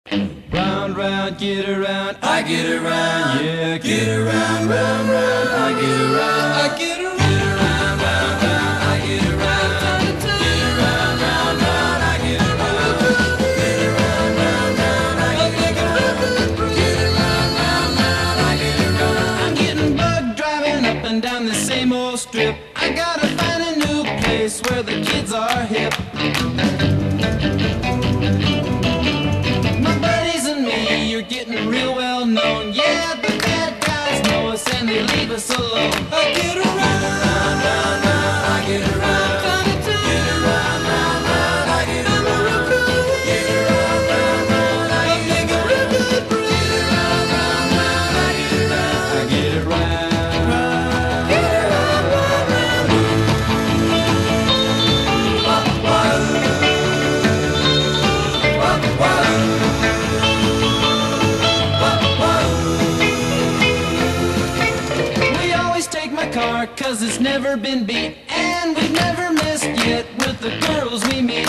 Round, round, get around, I get around, yeah, get around, round, round, I get around, I get around, get around, round, round, I get around, get around, round, round, I get around, get around, round, round, I get around, get around, round, round, I get around. I'm getting bugged driving up and down the same old strip. I gotta find a new place where the kids are hip. You're getting real well known. Yeah, the bad guys know us and they leave us alone. I get around, round, round, round, I get around, get around, round, round, I get around, get around, round, round, I get around, get around, round, round, I get around, I get around, get around, round, round, wah, wah, wah. Car, 'cause it's never been beat, and we've never missed yet with the girls we meet.